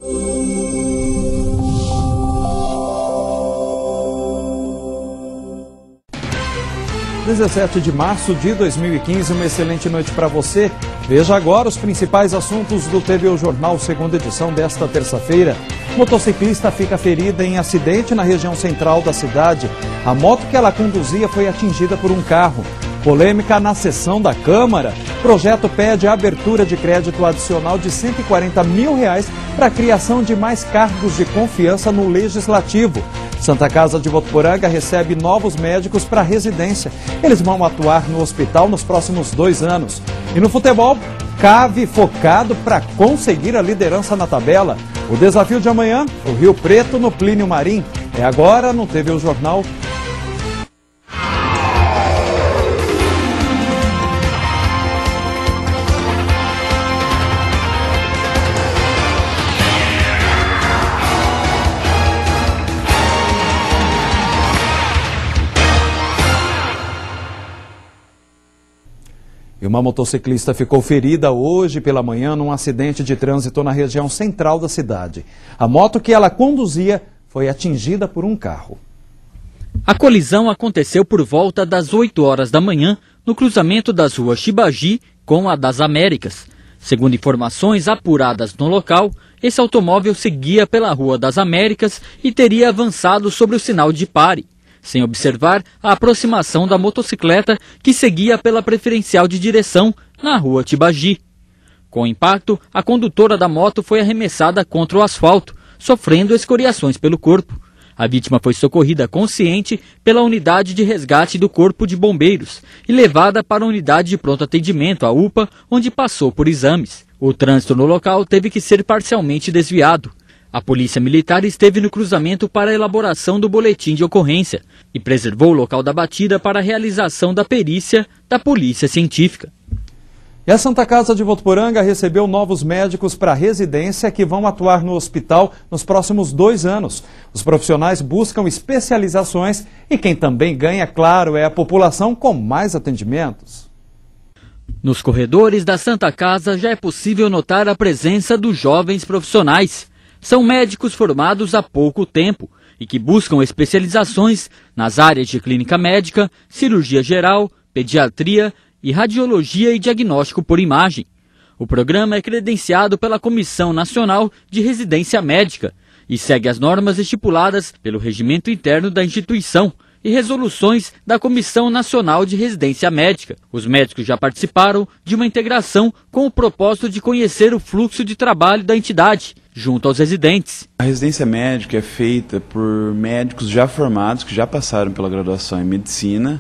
(17 de março de 2015), uma excelente noite para você. Veja agora os principais assuntos do TVU Jornal, segunda edição desta terça-feira. Motociclista fica ferida em acidente na região central da cidade. A moto que ela conduzia foi atingida por um carro. Polêmica na sessão da Câmara. Projeto pede a abertura de crédito adicional de R$140 mil para a criação de mais cargos de confiança no Legislativo. Santa Casa de Votuporanga recebe novos médicos para residência. Eles vão atuar no hospital nos próximos 2 anos. E no futebol, Cave focado para conseguir a liderança na tabela. O desafio de amanhã, o Rio Preto no Plínio Marim. É agora no TVU Jornal. E uma motociclista ficou ferida hoje pela manhã num acidente de trânsito na região central da cidade. A moto que ela conduzia foi atingida por um carro. A colisão aconteceu por volta das 8 horas da manhã no cruzamento das ruas Chibagi com a das Américas. Segundo informações apuradas no local, esse automóvel seguia pela Rua das Américas e teria avançado sobre o sinal de pare, sem observar a aproximação da motocicleta que seguia pela preferencial de direção na rua Tibagi. Com o impacto, a condutora da moto foi arremessada contra o asfalto, sofrendo escoriações pelo corpo. A vítima foi socorrida consciente pela unidade de resgate do Corpo de Bombeiros e levada para a unidade de pronto atendimento, a UPA, onde passou por exames. O trânsito no local teve que ser parcialmente desviado. A Polícia Militar esteve no cruzamento para a elaboração do boletim de ocorrência e preservou o local da batida para a realização da perícia da Polícia Científica. E a Santa Casa de Votuporanga recebeu novos médicos para residência que vão atuar no hospital nos próximos 2 anos. Os profissionais buscam especializações e quem também ganha, claro, é a população com mais atendimentos. Nos corredores da Santa Casa já é possível notar a presença dos jovens profissionais. São médicos formados há pouco tempo e que buscam especializações nas áreas de clínica médica, cirurgia geral, pediatria e radiologia e diagnóstico por imagem. O programa é credenciado pela Comissão Nacional de Residência Médica e segue as normas estipuladas pelo regimento interno da instituição e resoluções da Comissão Nacional de Residência Médica. Os médicos já participaram de uma integração com o propósito de conhecer o fluxo de trabalho da entidade junto aos residentes. A residência médica é feita por médicos já formados, que já passaram pela graduação em medicina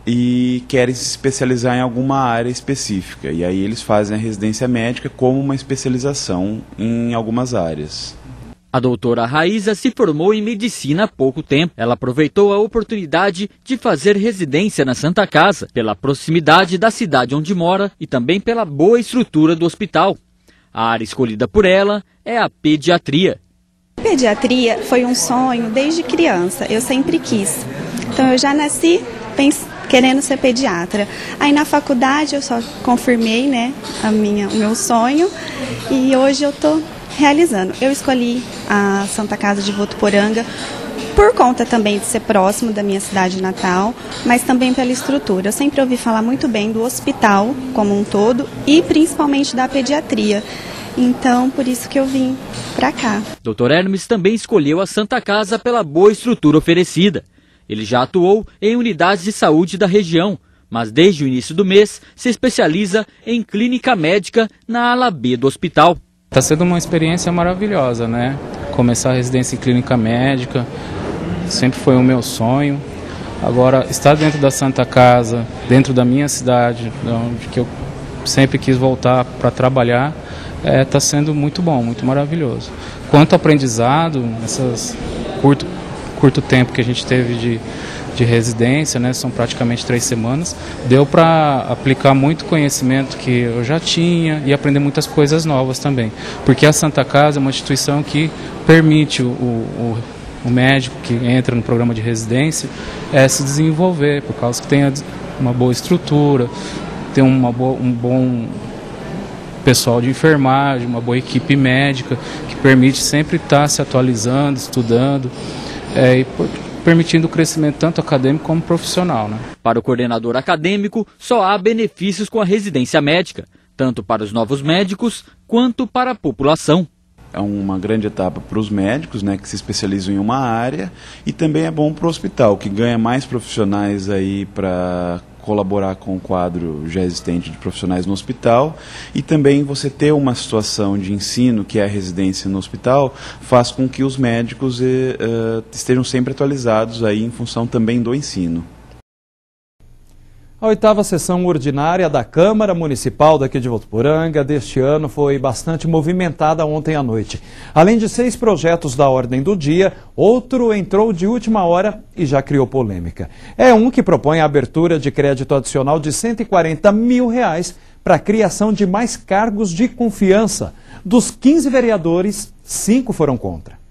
e querem se especializar em alguma área específica. E aí eles fazem a residência médica como uma especialização em algumas áreas. A doutora Raíza se formou em medicina há pouco tempo. Ela aproveitou a oportunidade de fazer residência na Santa Casa, pela proximidade da cidade onde mora e também pela boa estrutura do hospital. A área escolhida por ela é a pediatria. Pediatria foi um sonho desde criança, eu sempre quis. Então eu já nasci querendo ser pediatra. Aí na faculdade eu só confirmei, né, o meu sonho e hoje eu estou realizando. Eu escolhi a Santa Casa de Votuporanga por conta também de ser próximo da minha cidade natal, mas também pela estrutura. Eu sempre ouvi falar muito bem do hospital como um todo e principalmente da pediatria. Então, por isso que eu vim para cá. Dr. Hermes também escolheu a Santa Casa pela boa estrutura oferecida. Ele já atuou em unidades de saúde da região, mas desde o início do mês se especializa em clínica médica na ala B do hospital. Está sendo uma experiência maravilhosa, né? Começar a residência em clínica médica sempre foi o meu sonho. Agora, estar dentro da Santa Casa, dentro da minha cidade, onde que eu sempre quis voltar para trabalhar, está sendo muito bom, muito maravilhoso. Quanto ao aprendizado, nessas curto tempo que a gente teve de residência, né, são praticamente 3 semanas, deu para aplicar muito conhecimento que eu já tinha e aprender muitas coisas novas também. Porque a Santa Casa é uma instituição que permite o médico que entra no programa de residência se desenvolver, por causa que tem uma boa estrutura, tem um bom pessoal de enfermagem, uma boa equipe médica, que permite sempre estar se atualizando, estudando, e permitindo o crescimento tanto acadêmico como profissional, né? Para o coordenador acadêmico, só há benefícios com a residência médica, tanto para os novos médicos quanto para a população. É uma grande etapa para os médicos, né, que se especializam em uma área, e também é bom para o hospital, que ganha mais profissionais aí para colaborar com o quadro já existente de profissionais no hospital, e também você ter uma situação de ensino, que é a residência no hospital, faz com que os médicos estejam sempre atualizados aí em função também do ensino. A 8ª sessão ordinária da Câmara Municipal daqui de Votuporanga deste ano foi bastante movimentada ontem à noite. Além de 6 projetos da ordem do dia, outro entrou de última hora e já criou polêmica. É um que propõe a abertura de crédito adicional de R$140 mil para a criação de mais cargos de confiança. Dos 15 vereadores, 5 foram contra.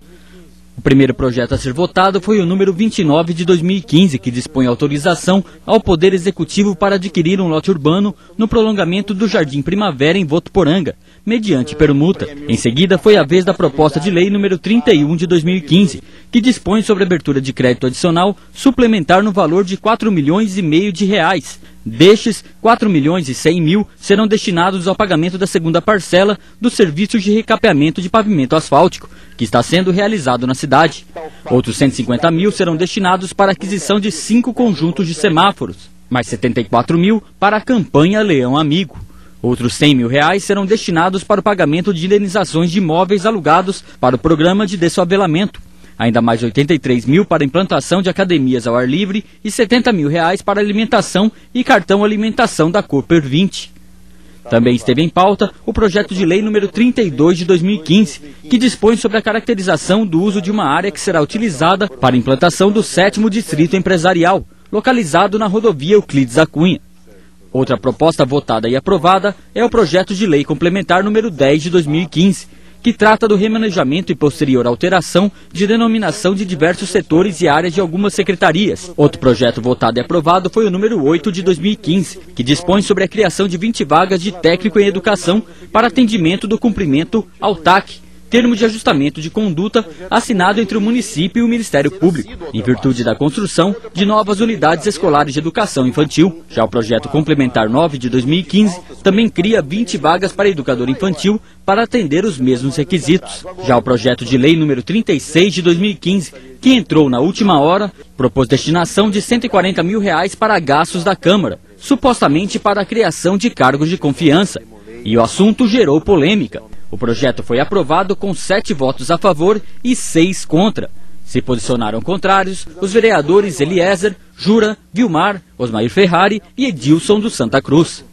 O primeiro projeto a ser votado foi o número 29 de 2015, que dispõe autorização ao Poder Executivo para adquirir um lote urbano no prolongamento do Jardim Primavera em Votuporanga, mediante permuta. Em seguida, foi a vez da proposta de lei número 31 de 2015, que dispõe sobre abertura de crédito adicional suplementar no valor de R$4,5 milhões. Destes, R$4.100.000 serão destinados ao pagamento da segunda parcela dos serviços de recapeamento de pavimento asfáltico, que está sendo realizado na cidade. Outros R$150 mil serão destinados para a aquisição de 5 conjuntos de semáforos, mais R$74 mil para a campanha Leão Amigo. Outros R$100 mil serão destinados para o pagamento de indenizações de imóveis alugados para o programa de desfavelamento. Ainda mais R$83 mil para a implantação de academias ao ar livre e R$70 mil para alimentação e cartão alimentação da Cooper 20. Também esteve em pauta o projeto de lei número 32 de 2015, que dispõe sobre a caracterização do uso de uma área que será utilizada para a implantação do 7º Distrito Empresarial, localizado na rodovia Euclides da Cunha. Outra proposta votada e aprovada é o projeto de lei complementar número 10 de 2015, que trata do remanejamento e posterior alteração de denominação de diversos setores e áreas de algumas secretarias. Outro projeto votado e aprovado foi o número 8 de 2015, que dispõe sobre a criação de 20 vagas de técnico em educação para atendimento do cumprimento ao TAC, termo de ajustamento de conduta assinado entre o município e o Ministério Público, em virtude da construção de novas unidades escolares de educação infantil. Já o projeto complementar 9 de 2015 também cria 20 vagas para educador infantil para atender os mesmos requisitos. Já o projeto de lei número 36 de 2015, que entrou na última hora, propôs destinação de R$140 mil para gastos da Câmara, supostamente para a criação de cargos de confiança. E o assunto gerou polêmica. O projeto foi aprovado com 7 votos a favor e 6 contra. Se posicionaram contrários os vereadores Eliezer, Jura, Vilmar, Osmair Ferrari e Edilson do Santa Cruz.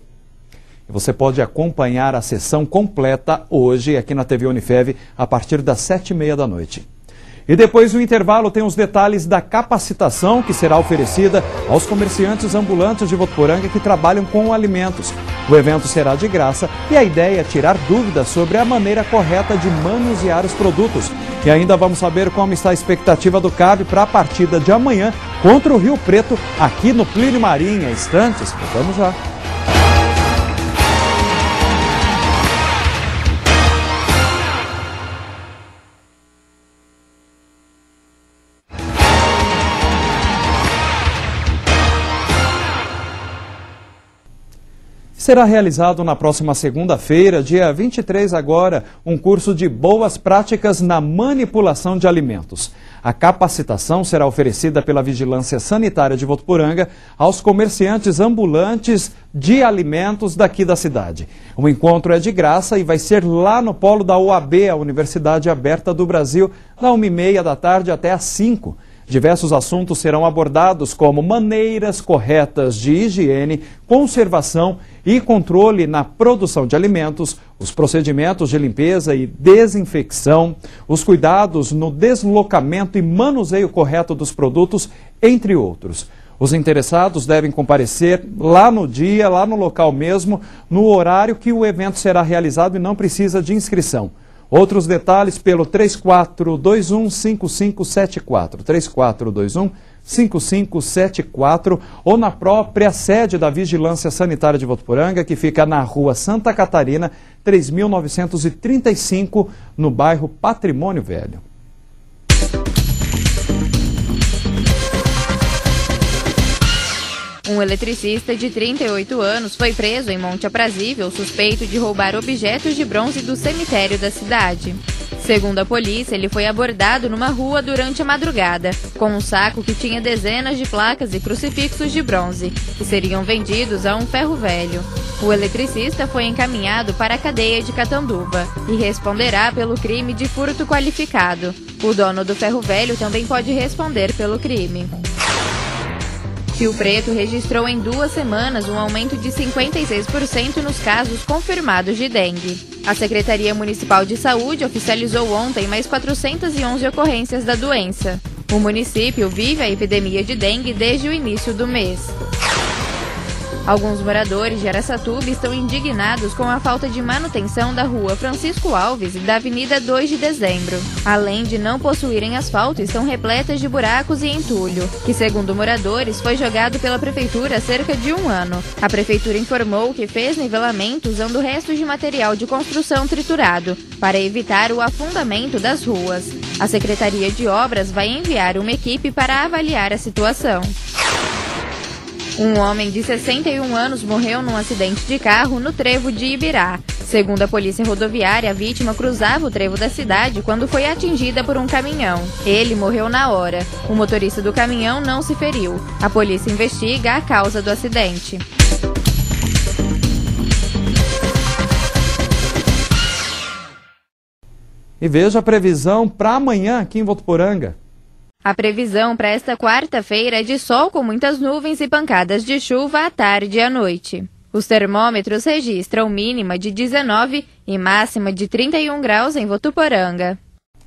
Você pode acompanhar a sessão completa hoje aqui na TV Unifev a partir das 7h30 da noite. E depois do intervalo tem os detalhes da capacitação que será oferecida aos comerciantes ambulantes de Votuporanga que trabalham com alimentos. O evento será de graça e a ideia é tirar dúvidas sobre a maneira correta de manusear os produtos. E ainda vamos saber como está a expectativa do CAB para a partida de amanhã contra o Rio Preto aqui no Plínio Marinha. Instantes, voltamos já. Será realizado na próxima segunda-feira, dia 23 agora, um curso de boas práticas na manipulação de alimentos. A capacitação será oferecida pela Vigilância Sanitária de Votuporanga aos comerciantes ambulantes de alimentos daqui da cidade. O encontro é de graça e vai ser lá no polo da UAB, a Universidade Aberta do Brasil, da 1h30 da tarde até às 5h. Diversos assuntos serão abordados, como maneiras corretas de higiene, conservação e controle na produção de alimentos, os procedimentos de limpeza e desinfecção, os cuidados no deslocamento e manuseio correto dos produtos, entre outros. Os interessados devem comparecer lá no dia, lá no local mesmo, no horário que o evento será realizado e não precisa de inscrição. Outros detalhes pelo 3421-5574, 3421-5574, ou na própria sede da Vigilância Sanitária de Votuporanga, que fica na Rua Santa Catarina, 3.935, no bairro Patrimônio Velho. Um eletricista de 38 anos foi preso em Monte Aprazível, suspeito de roubar objetos de bronze do cemitério da cidade. Segundo a polícia, ele foi abordado numa rua durante a madrugada, com um saco que tinha dezenas de placas e crucifixos de bronze, que seriam vendidos a um ferro velho. O eletricista foi encaminhado para a cadeia de Catanduva e responderá pelo crime de furto qualificado. O dono do ferro velho também pode responder pelo crime. Rio Preto registrou em 2 semanas um aumento de 56% nos casos confirmados de dengue. A Secretaria Municipal de Saúde oficializou ontem mais 411 ocorrências da doença. O município vive a epidemia de dengue desde o início do mês. Alguns moradores de Araçatuba estão indignados com a falta de manutenção da rua Francisco Alves e da Avenida 2 de Dezembro. Além de não possuírem asfalto, estão repletas de buracos e entulho, que, segundo moradores, foi jogado pela prefeitura há cerca de 1 ano. A prefeitura informou que fez nivelamento usando restos de material de construção triturado, para evitar o afundamento das ruas. A Secretaria de Obras vai enviar uma equipe para avaliar a situação. Um homem de 61 anos morreu num acidente de carro no trevo de Ibirá. Segundo a polícia rodoviária, a vítima cruzava o trevo da cidade quando foi atingida por um caminhão. Ele morreu na hora. O motorista do caminhão não se feriu. A polícia investiga a causa do acidente. E veja a previsão para amanhã aqui em Votuporanga. A previsão para esta quarta-feira é de sol com muitas nuvens e pancadas de chuva à tarde e à noite. Os termômetros registram mínima de 19 e máxima de 31 graus em Votuporanga.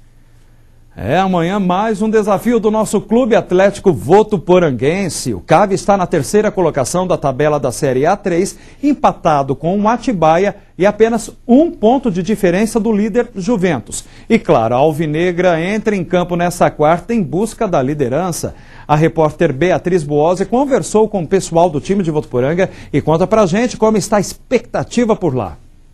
Amanhã mais um desafio do nosso Clube Atlético Votuporanguense. O CAV está na 3ª colocação da tabela da Série A3, empatado com o Atibaia e apenas 1 ponto de diferença do líder Juventus. E claro, a Alvinegra entra em campo nessa quarta em busca da liderança. A repórter Beatriz Buozzi conversou com o pessoal do time de Votuporanga e conta pra gente como está a expectativa por lá.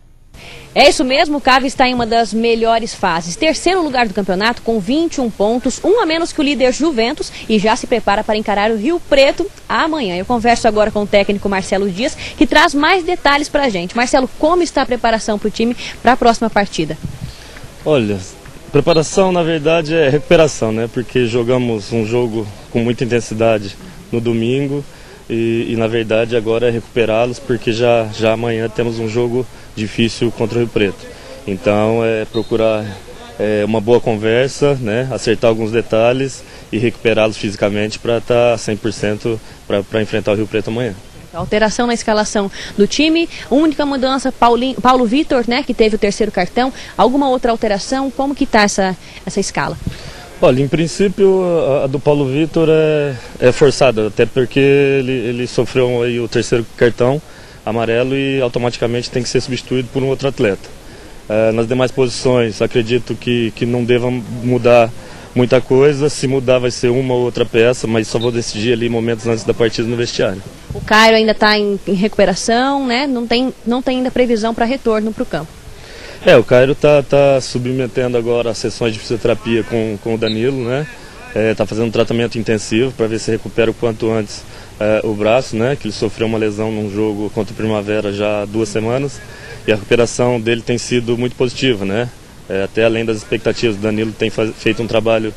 É isso mesmo, o CAV está em uma das melhores fases. 3º lugar do campeonato com 21 pontos, 1 a menos que o líder Juventus, e já se prepara para encarar o Rio Preto amanhã. Eu converso agora com o técnico Marcelo Dias, que traz mais detalhes para a gente. Marcelo, como está a preparação para o time para a próxima partida? Olha, preparação na verdade é recuperação, né? Porque jogamos um jogo com muita intensidade no domingo e na verdade agora é recuperá-los, porque já amanhã temos um jogo difícil contra o Rio Preto. Então é procurar uma boa conversa, né, acertar alguns detalhes e recuperá-los fisicamente para estar 100% para enfrentar o Rio Preto amanhã. Alteração na escalação do time, única mudança, Paulo Vitor, né, que teve o 3º cartão. Alguma outra alteração? Como que está essa escala? Olha, em princípio a do Paulo Vitor é forçada, até porque ele sofreu aí o 3º cartão amarelo e automaticamente tem que ser substituído por um outro atleta. Nas demais posições, acredito que não deva mudar muita coisa. Se mudar vai ser uma ou outra peça, mas só vou decidir ali momentos antes da partida no vestiário. O Cairo ainda está em recuperação, né? Não tem ainda previsão para retorno para o campo. O Cairo está submetendo agora as sessões de fisioterapia com o Danilo, né? Está fazendo um tratamento intensivo para ver se recupera o quanto antes o braço, né? Que ele sofreu uma lesão num jogo contra o Primavera já há 2 semanas, e a recuperação dele tem sido muito positiva, né? Até além das expectativas. O Danilo tem feito um trabalho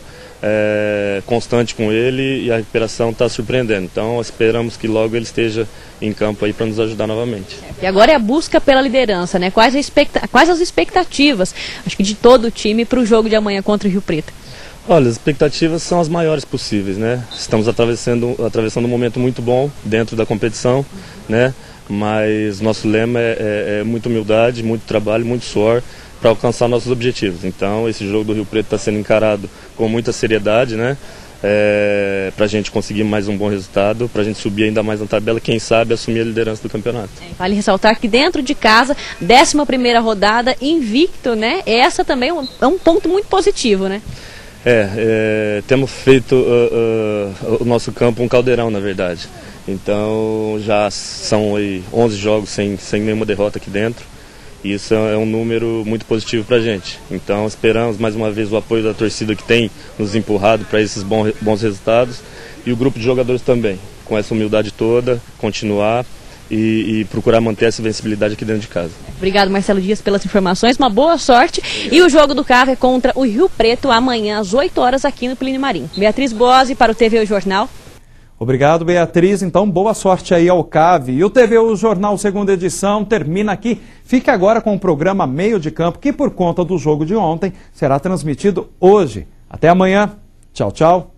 constante com ele e a recuperação está surpreendendo. Então esperamos que logo ele esteja em campo aí para nos ajudar novamente. E agora é a busca pela liderança, né? Quais as expectativas, acho que de todo o time, para o jogo de amanhã contra o Rio Preto? Olha, as expectativas são as maiores possíveis, né? Estamos atravessando um momento muito bom dentro da competição, né? Mas nosso lema é muita humildade, muito trabalho, muito suor para alcançar nossos objetivos. Então esse jogo do Rio Preto está sendo encarado com muita seriedade, né? para a gente conseguir mais um bom resultado, para a gente subir ainda mais na tabela, quem sabe assumir a liderança do campeonato. Vale ressaltar que dentro de casa, 11ª rodada, invicto, né? Essa também é um ponto muito positivo, né? Temos feito o nosso campo um caldeirão, na verdade. Então já são aí 11 jogos sem nenhuma derrota aqui dentro. Isso é um número muito positivo para a gente. Então esperamos mais uma vez o apoio da torcida que tem nos empurrado para esses bons resultados e o grupo de jogadores também, com essa humildade toda, continuar e procurar manter essa vencibilidade aqui dentro de casa. Obrigado, Marcelo Dias, pelas informações, uma boa sorte. E o jogo do CAV é contra o Rio Preto amanhã às 8 horas aqui no Plínio Marim. Beatriz Bose para o TV O Jornal. Obrigado, Beatriz. Então, boa sorte aí ao CAV. E o TV O Jornal segunda edição termina aqui. Fique agora com o programa Meio de Campo, que por conta do jogo de ontem será transmitido hoje. Até amanhã. Tchau, tchau.